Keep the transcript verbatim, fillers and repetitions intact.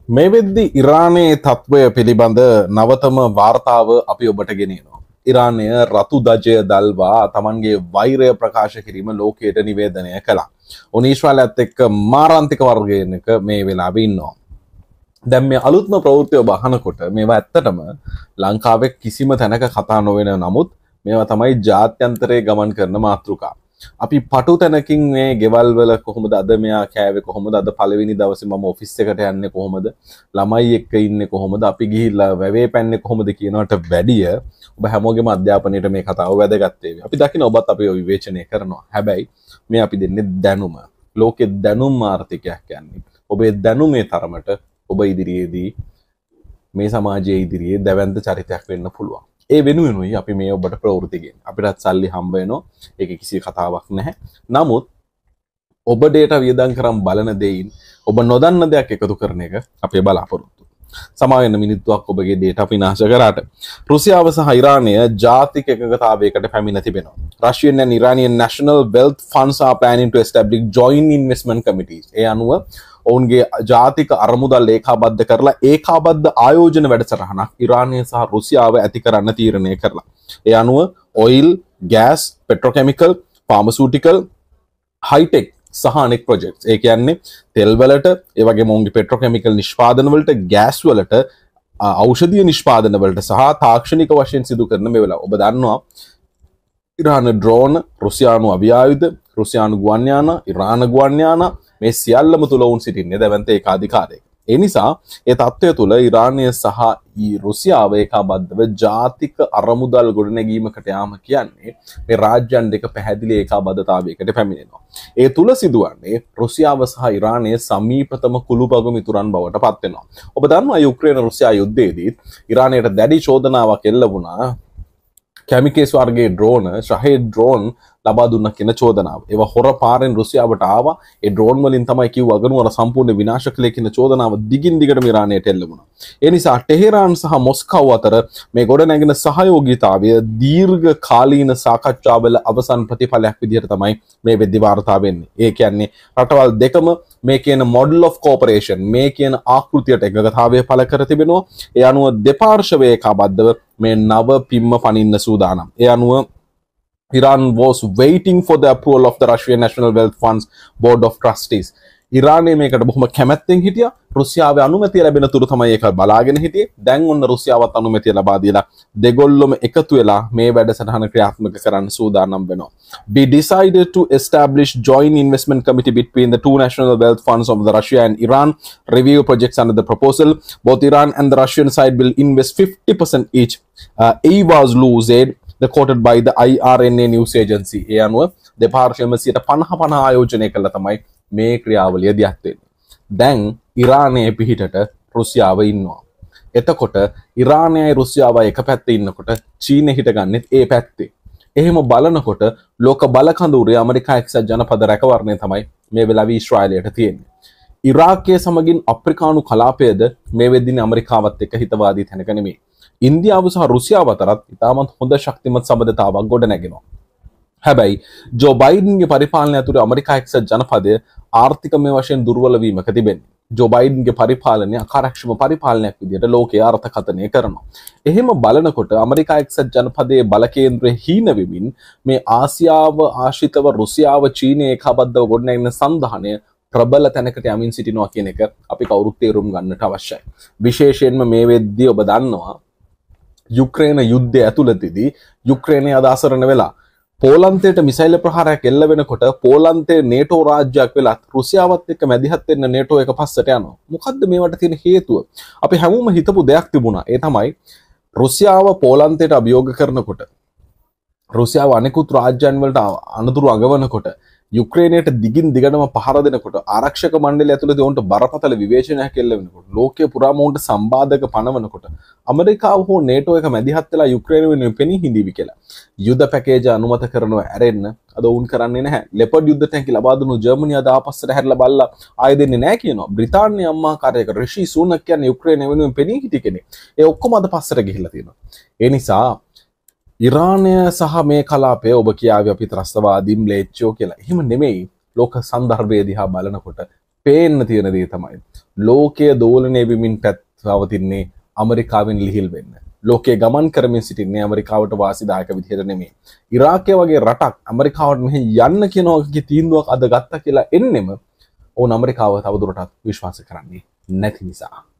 මේ වෙද්දි ඉරානයේ තත්ත්වය පිළිබඳ නවතම වාර්තාව අපි ඔබට ගෙනෙනවා. ඉරානය රතු දජය දල්වා තමන්ගේ වෛරය ප්‍රකාශ කිරීම ලෝකයට නිවේදනය කළා. උන් ඊශ්‍රායලයත් එක්ක මාරාන්තික වර්ගයක මේ වෙලාවේ ඉන්නවා. දැන් මේ අලුත්ම ප්‍රවෘත්තිය ඔබ අහනකොට මේවා ඇත්තටම ලංකාවේ කිසිම තැනක කතා නොවන නමුත් මේවා තමයි ජාත්‍යන්තරයේ ගමන් කරන මාතෘකා. අපි පටු තැනකින් මේ ගෙවල් වල කොහොමද අද මෙයා කෑවේ කොහොමද අද පළවෙනි දවසේ මම ඔෆිස් එකට යන්නේ කොහොමද ළමයි එක්ක ඉන්නේ කොහොමද අපි ගිහිල්ලා වැවේ පැන්නේ කොහොමද කියනකට වැඩිය ඔබ හැමෝගෙම අධ්‍යාපනයේට මේ කතාව වැදගත් වේවි. අපි දකින්න ඔබත් අපි විවේචනය කරනවා. හැබැයි මේ අපි දෙන්නේ දැනුම. ලෝකේ දැනුම් ආර්ථිකයක් කියන්නේ. ඔබේ දැනුමේ තරමට ඔබ ඉදිරියේදී මේ සමාජයේ ඉදිරියේ දැවැන්ත චරිතයක් වෙන්න පුළුවන්. ඒ වෙනුවෙනුයි අපි මේ ඔබට ප්‍රවෘත්ති ගෙන්නේ. අපිටත් සල්ලි හම්බ වෙනවා. ඒක කිසි කතාවක් නැහැ. නමුත් ඔබ data වියදම් කරන් බලන දෙයින් ඔබ නොදන්න දෙයක් එකතු කරන එක අපේ බලාපොරොත්තු. සමා වෙන මිනිත්තුවක් ඔබගේ data විනාශ කරාට රුසියාව සහ ඉරානය ජාතික එකඟතාවයකට පැමිණ තිබෙනවා. Russian and Iranian national wealth funds are planning to establish joint investment committees. ඒ අනුව ඔවුන්ගේ ජාතික අරමුදල් ඒකාබද්ධ කරලා ඒකාබද්ධ ආයෝජන වැඩසටහනක් ඉරානය සහ රුසියාව ඇති කරන්න තීරණය කරලා. ඒ අනුව oil, gas, petrochemical, pharmaceutical, high tech සහ අනෙක් ප්‍රොජෙක්ට්ස්. ඒ කියන්නේ තෙල් වලට, ඒ වගේම ඔවුන්ගේ පෙට්‍රොකැමිකල් නිෂ්පාදන වලට, ගෑස් වලට, ඖෂධීය නිෂ්පාදන වලට සහ තාක්ෂණික වශයෙන් සිදු කරන මේ වෙලාව. ඔබ දන්නවා ඉරාන ඩ්‍රෝන, රුසියානු අවියායුධ, රුසියානු ගුවන් යාන, ඉරාන ගුවන් යාන මේ සියල්ලම තුල වුන් සිටින්නේ දැවැන්ත ඒකාධිකාරයක. ඒ නිසා ඒ තත්ත්වය තුල ඉරානය සහ රුසියාව ඒකාබද්ධව ජාතික අරමුදල් ගොඩනැගීමකට යාම කියන්නේ මේ රාජ්‍යයන් දෙක පැහැදිලි ඒකාබද්ධතාවයකට පැමිණෙනවා. ඒ තුල සිදුවන්නේ රුසියාව සහ ඉරානය සමීපතම කුළුපගු මිතුරන් බවට පත් වෙනවා. ඔබ දන්නවා යුක්‍රේන රුසියා යුද්ධයේදී ඉරානයට දැඩි චෝදනාවක් එල්ල වුණා කැමිකේස් වර්ගයේ ඩ්‍රෝන ශහේඩ් ඩ්‍රෝන් ලබා දුන්න කියන චෝදනාව. ඒවා හොර පාරෙන් රුසියාවට ආවා. ඒ ඩ්‍රෝන් වලින් තමයි කිව්ව අගනුවර සම්පූර්ණ විනාශ කළේ කියන චෝදනාව දිගින් දිගටම ඉරානයට එල්ල වුණා. ඒ නිසා ටෙහෙරාන් සහ මොස්කව් අතර මේ ගොඩනැගෙන සහයෝගීතාවය දීර්ඝ කාලීන සාකච්ඡාවල අවසන් ප්‍රතිඵලයක් විදිහට තමයි මේ වෙද්දි වාර්තා වෙන්නේ. ඒ කියන්නේ රටවල් දෙකම මේ කියන මොඩල් ඔෆ් කෝපරේෂන් මේ කියන ආකෘතියට එකගතාවය පළ කර තිබෙනවා. ඒ අනුව දෙපාර්ශවයේ ඒකාබද්ධව මේ නව පිම්ම පනින්න සූදානම්. ඒ අනුව Iran was waiting for the approval of the Russian National Wealth Funds Board of Trustees. ඉරානය මේකට බොහොම කැමැත්තෙන් හිටියා. රුසියාවේ අනුමැතිය ලැබෙන තුරු තමයි ඒක බලාගෙන හිටියේ. දැන් ඔන්න රුසියාවත් අනුමැතිය ලබා දීලා දෙගොල්ලොම එකතු වෙලා මේ වැඩසටහන ක්‍රියාත්මක කරන්න සූදානම් වෙනවා. We decided to establish joint investment committee between the two national wealth funds of the Russia and Iran, review projects under the proposal. Both Iran and the Russian side will invest fifty percent each. Uh, Ayvaz Lu said, the quoted by the I R N A news agency. ඒ අනුව දෙපාර්ශ්වයම සිට පනහ පනහ ආයෝජනය කළා තමයි මේ ක්‍රියාවලිය දියත් වෙන්නේ. දැන් ඉරානයේ පිහිටට රුසියාව ඉන්නවා. එතකොට ඉරානයයි රුසියාවයි එක පැත්තේ ඉන්නකොට චීනෙ හිටගන්නෙත් ඒ පැත්තේ. එහෙම බලනකොට ලෝක බලකඳුරේ ඇමරිකා එක්සත් ජනපද රැකවරණය තමයි මේ වෙලාවේ ඊශ්‍රායලයට තියෙන්නේ. ඉරාකයේ සමගින් අප්‍රිකානු කලාපයේද මේ වෙද්දිනේ ඇමරිකාවත් එක්ක හිතවාදී තැනක නෙමෙයි. ඉන්දියාව සහ රුසියාව අතරත් ඉතාමත් හොඳ ශක්තිමත් සබඳතාවක් ගොඩ නැගෙනවා. හැබැයි ජෝ බයිඩන්ගේ පරිපාලනය ඇතුළේ ඇමරිකා එක්සත් ජනපදය ආර්ථිකමය වශයෙන් දුර්වල වීමක තිබෙන්නේ. ජෝ බයිඩන්ගේ පරිපාලනය අකාර්යක්ෂම පරිපාලනයක් විදිහට ලෝකයේ අර්ථකථනය කරනවා. එහෙම බලනකොට ඇමරිකා එක්සත් ජනපදයේ බල කේන්ද්‍රය හීන වෙමින් මේ ආසියාව ආශ්‍රිතව රුසියාව චීනය ඒකාබද්ධව ගොඩනැගෙන සන්ධානය ප්‍රබල තැනකට යමින් සිටිනවා කියන එක අපි කවුරුත් තේරුම් ගන්නට අවශ්‍යයි. විශේෂයෙන්ම මේ වෙද්දී ඔබ දන්නවා යුක්‍රේන යුද්ධය ඇතුළතදී යුක්‍රේනය අද අසරණ වෙලා පෝලන්තයට මිසයිල් ප්‍රහාරයක් එල්ල වෙනකොට පෝලන්තයේ නේටෝ රාජ්‍යයක් වෙලත් රුසියාවත් එක්ක මැදිහත් වෙන්න නේටෝ එක පස්සට යනවා. මොකද්ද මේවට තියෙන හේතුව? අපි හැමෝම හිතපු දෙයක් තිබුණා. ඒ තමයි රුසියාව පෝලන්තයට අභියෝග කරනකොට රුසියාව අනෙකුත් රාජ්‍යයන් වලට අනතුරු අගවනකොට යුක්‍රේනයට දිගින් දිගටම පහර දෙනකොට ආරක්ෂක මණ්ඩලය ඇතුළත උන්ට බරපතල විවේචනයක් එල්ල වෙනකොට ලෝකයේ පුරාම උන්ට සම්බාධක පනවනකොට ඇමරිකාව හෝ නේටෝ එක මැදිහත් වෙලා යුක්‍රේන වෙනුවෙන් පෙනී හිඳීවි කියලා යුද පැකේජ අනුමත කරනවා ඇරෙන්න අද උන් කරන්නේ නැහැ. ලෙපර්ඩ් යුද්ධ ටැංකි ලබා දුන්නු ජර්මනිය අද ආපස්සට හැරිලා බල්ලා ආයෙ දෙන්නේ නැහැ කියනවා. බ්‍රිතාන්‍ය අම්මා කාර්යයක රිෂි සුනක් කියන්නේ යුක්‍රේන වෙනුවෙන් පෙනී හිටි කෙනෙක්. ඒ ඔක්කොම අද පස්සට ගිහිල්ලා තියෙනවා. ඒ නිසා ඉරානය සහ මේ කලාපය ඔබ කියාවේ අපි ත්‍රස්තවාදී ම්ලේච්චෝ කියලා. එහෙම නෙමෙයි. ලෝක සන්දර්භය දිහා බලනකොට පේන්න තියෙන දේ තමයි ලෝකයේ දෝලනය වෙමින් පවතින්නේ ඇමරිකාවෙන් ලිහිල් වෙන්න. ලෝකයේ ගමන් කරමින් සිටින්නේ ඇමරිකාවට වාසිදායක විදිහට නෙමෙයි. ඉරාකය වගේ රටක් ඇමරිකාවට මෙහෙ යන්න කියන වගේ තීන්දුවක් අද ගත්තා කියලා එන්නෙම ඕන ඇමරිකාව තවදුරටත් විශ්වාස කරන්නේ නැති නිසා.